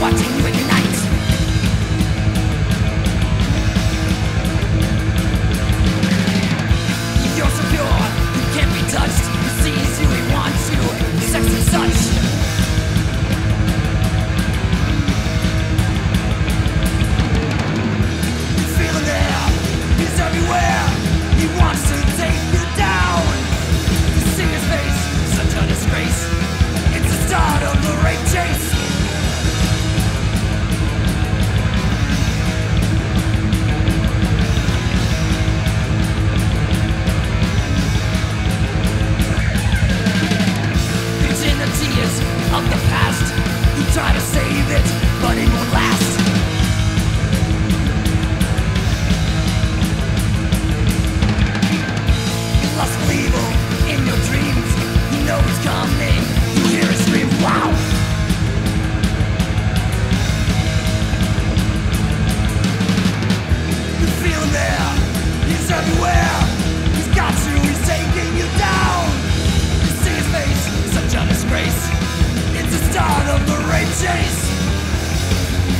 watching you ignite. You're so pure, you can't be touched. He sees you, he wants you, sex and such. You feel him there, he's everywhere. He wants to take you down. You see his face, such a disgrace. It's the start of the Rapechase. Of the past, you try to save it, but it won't last. Lustful evil in your dreams, you know it's coming. You hear it scream, wow! You feel him there, he's everywhere. He's got you, he's taking you down. You see his face, such a disgrace. It's the start of the Rapechase.